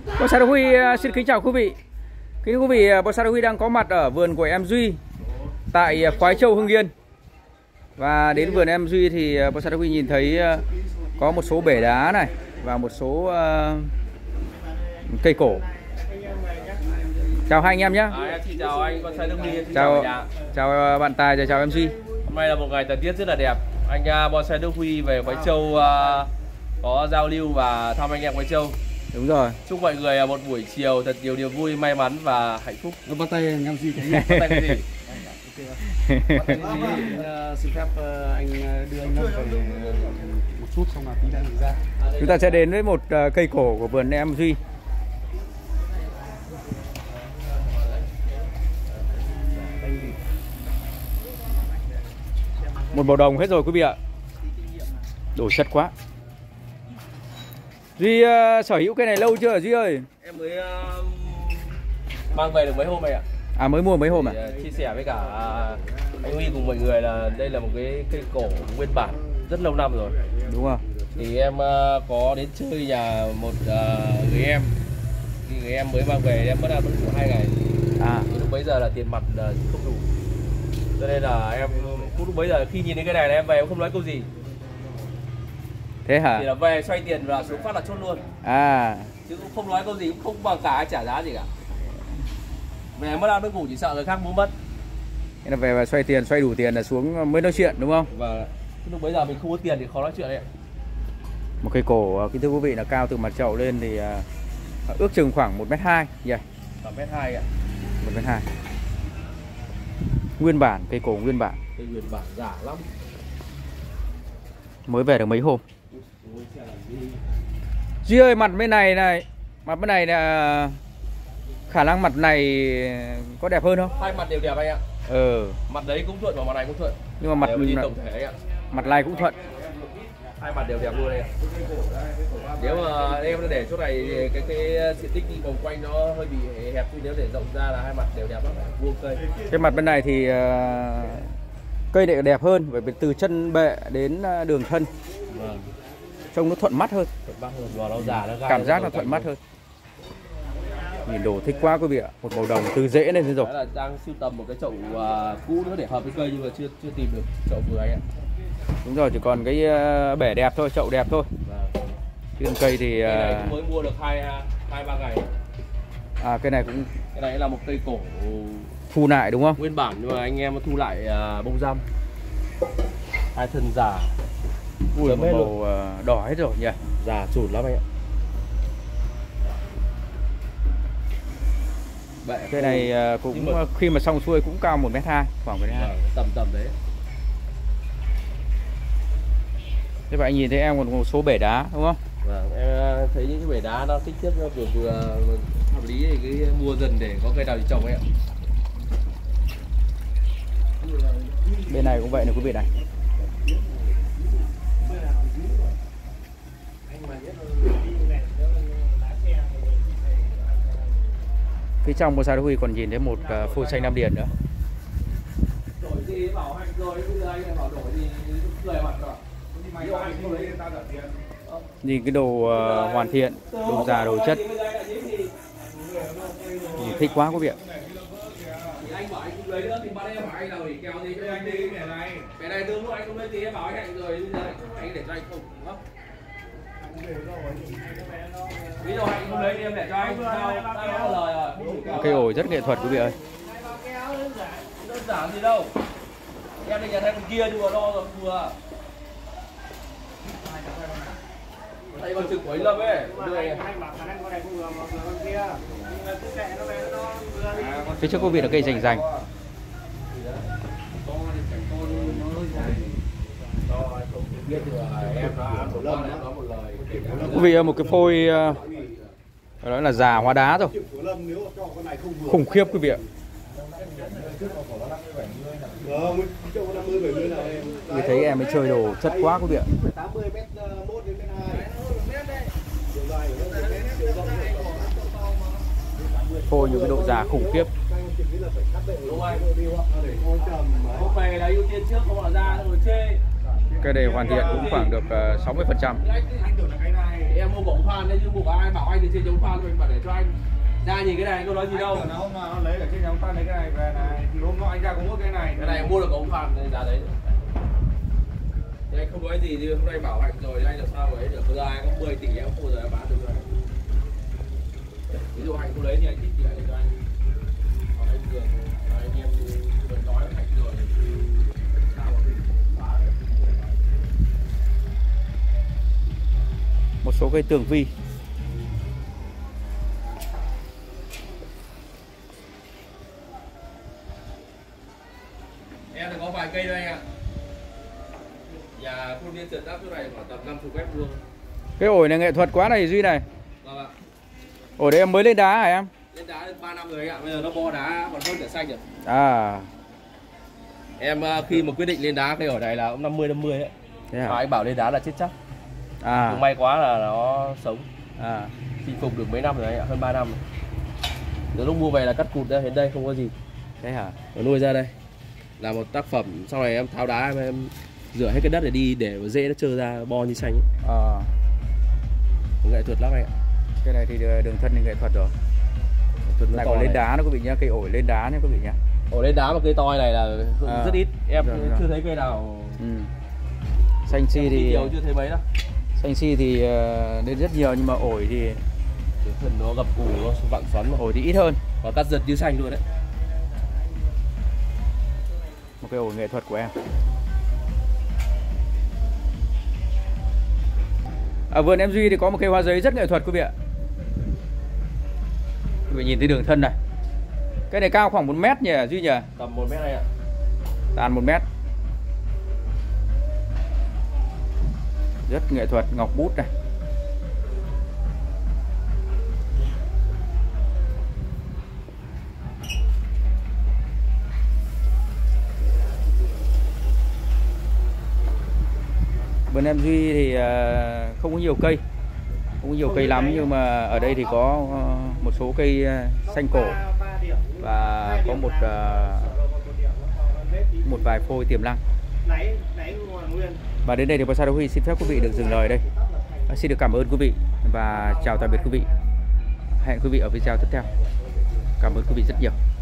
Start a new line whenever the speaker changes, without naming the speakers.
Bonsai Đức Huy xin kính chào quý vị. Kính quý vị, Bonsai Đức Huy đang có mặt ở vườn của em Duy tại Khoái Châu, Hưng Yên. Và đến vườn em Duy thì Bonsai Đức Huy nhìn thấy có một số bể đá này và một số cây cổ. Chào hai anh em nhé.
Em xin chào anh Bonsai Đức Huy.
Chào bạn Tài, chào em Duy.
Hôm nay là một ngày thời tiết rất là đẹp. Anh Bonsai Đức Huy về Khoái Châu có giao lưu và thăm anh em Khoái Châu.
Đúng rồi.
Chúc mọi người một buổi chiều thật nhiều niềm vui, may mắn và hạnh phúc.
Bắt tay anh em Duy cái gì?
Bắt tay cái gì?
Xin phép anh đưa anh Lâm về một chút xong là tí đã ra.
Chúng ta sẽ đến với một cây cổ của vườn em Duy. Một bầu đồng hết rồi quý vị ạ. Đổ chất quá. Duy sở hữu cây này lâu chưa hả Duy ơi?
Em mới mang về được mấy hôm này ạ.
À, mới mua mấy hôm à?
Chia sẻ với cả anh Huy cùng mọi người là đây là một cái cây cổ nguyên bản rất lâu năm rồi.
Đúng không?
Thì em có đến chơi nhà một người em. Thì người em mới mang về em mất 2 ngày. Thì lúc bấy giờ là tiền mặt là không đủ. Cho nên là em lúc bấy giờ khi nhìn thấy cái này là em về em không nói câu gì.
Thế hả?
Thì là về xoay tiền và xuống phát là chốt luôn. Chứ cũng không nói câu gì, cũng không bằng cả trả giá gì cả. Về mất ăn nước ngủ chỉ sợ người khác mua mất.
Thế là về và xoay tiền, xoay đủ tiền là xuống mới nói chuyện đúng không?
Và lúc bấy giờ mình không có tiền thì khó nói chuyện đấy ạ.
Một cây cổ kính thưa quý vị là cao từ mặt chậu lên thì ước chừng khoảng 1m2 nhỉ?
Khoảng 1m2 ạ.
1m2. Nguyên bản, cây cổ nguyên bản.
Cây nguyên bản giả lắm.
Mới về được mấy hôm. Duy ơi, mặt bên này mặt bên này là khả năng mặt này có đẹp hơn không?
Hai mặt đều đẹp anh ạ.
Mặt
đấy cũng thuận và mặt này cũng thuận.
Nhưng mà mặt
nhìn tổng thể anh ạ.
Mặt này cũng thuận.
Hai mặt đều đẹp luôn đây ạ. Nếu mà em để chỗ này cái diện tích đi vòng quanh nó hơi bị hẹp, thì nếu để rộng ra là hai mặt đều đẹp lắm, vuông cây.
Cái mặt bên này thì cây này đẹp hơn, bởi vì từ chân bệ đến đường thân trông nó thuận mắt hơn.
Và nó già, nó
cảm giác nó thuận mắt hơn. Nhìn đồ thích quá quý vị ạ. Một màu đồng từ rễ lên thế rồi.
Là đang sưu tầm một cái chậu cũ nữa để hợp với cây nhưng mà chưa tìm được chậu vừa anh ạ.
Đúng rồi, chỉ còn cái bể đẹp thôi, chậu đẹp thôi. Trên cây thì
cây này cũng mới mua được 2-3 ngày.
Cây này cũng,
cái này là một cây cổ
thu lại đúng không?
Nguyên bản nhưng mà anh em thu lại bông răm. Hai thân già.
Ui, một màu đỏ hết rồi nhỉ.
Già chùn lắm anh ạ.
Cây này cũng khi mà xong xuôi cũng cao 1m2, khoảng 1m2.
Tầm đấy.
Thế vậy anh nhìn thấy em còn một số bể đá đúng không?
Vâng, em thấy những cái bể đá nó kích thước nó vừa hợp lý thì cứ mua dần để có cây nào thì trồng ấy ạ.
Bên này cũng vậy này quý vị này. Phía trong Bonsai Đức Huy còn nhìn thấy một phôi xanh Nam Điền nữa. Nhìn cái đồ hoàn thiện, đồ già, đồ chất. Nhìn thích quá quý vị ạ.
Anh bảo anh không lấy nữa thì bắt em hỏi anh nào để kéo gì cho anh đi cái này tương lúc anh không lấy thì em bảo anh hẹn rồi bây giờ anh để cho anh không đúng không? Ví dụ anh không lấy thì em để cho anh sao đã nói lời rồi.
Cây ổi rất nghệ thuật quý vị ơi.
Đơn giản gì đâu. Em đi nhà thay con kia nhưng mà lo rồi vừa. Đây con trực của anh Lâm ấy.
Phía trước quý vị là cây rành rành. Quý vị một cái phôi đó là già hóa đá rồi. Khủng khiếp quý vị ạ. Vì thấy em mới chơi đồ chất quá quý vị ạ. Phôi những cái độ già khủng khiếp. Cái này hoàn thiện cũng khoảng được 60%.
em mua bóng phan đấy chứ buộc ai bảo anh thì trên chống phan mình bảo để cho anh ra nhìn cái này anh có nói gì đâu.
Nó hôm nào nó lấy ở trên nhà ông ta lấy cái này về này thì hôm nọ anh ra có mỗi cái này.
Cái này em mua được bóng phan nên giá đấy. Thì anh không nói gì chứ hôm nay bảo anh rồi anh làm sao ấy được. Bây giờ anh có 10 tỷ em không bao giờ em bán được rồi. Ví dụ anh không lấy thì anh thích thì lại cho anh. Còn anh thường anh em vừa nói với anh rồi sao mà mình phá được.
Một số cây tường vi.
Em thì có vài cây đây anh ạ. Nhà khuôn viên trần đắp chỗ này khoảng tầm 50 mét vuông.
Cái ổi này nghệ thuật quá này Duy này.
Vâng ạ.
Ổi đấy em mới lên đá hả em?
Lên đá 3 năm rồi anh ạ. Bây giờ nó bo đá còn hơn cả xanh rồi.
À.
Em khi mà quyết định lên đá cây ổi này là cũng 50-50 ấy.
Thế hả?
Và anh bảo lên đá là chết chắc.
À.
Nhưng may quá là nó sống.
À.
Chinh phục được mấy năm rồi anh ạ, hơn 3 năm rồi. Từ lúc mua về là cắt cụt ra đến đây không có gì.
Thế hả?
Nó nuôi ra đây. Là một tác phẩm, sau này em tháo đá em rửa hết cái đất để đi để dễ nó trơ ra bo như xanh ấy.
À.
Nghệ thuật lắm anh ạ.
Cái này thì đường thân thì nghệ thuật rồi. Lại còn lên đá nó có bị nhá, cây ổi lên đá nó có bị nhá.
Ổi lên đá mà cây to này là rất ít, em
rồi.
chưa thấy cây nào.
Xanh si thì
nhiều chưa thấy mấy đâu.
Xanh si thì lên rất nhiều nhưng mà ổi thì
phần nó gập củ nó vặn xoắn mà.
Ổi thì ít hơn.
Và cắt giật như xanh luôn đấy.
Một cái ổi nghệ thuật của em. Ở vườn em Duy thì có một cây hoa giấy rất nghệ thuật quý vị ạ. Quý vị nhìn thấy đường thân này. Cái này cao khoảng 1 mét nhỉ Duy nhỉ?
Tầm 1 mét này ạ.
Tàn 1 mét. Rất nghệ thuật, ngọc bút này. Vườn em Duy thì không có nhiều cây, không có nhiều cây lắm, nhưng mà ở đây thì có một số cây xanh cổ và có một vài phôi tiềm năng. Và đến đây thì Bonsai Huy xin phép quý vị được dừng lời đây. Xin được cảm ơn quý vị và chào tạm biệt quý vị. Hẹn quý vị ở video tiếp theo. Cảm ơn quý vị rất nhiều.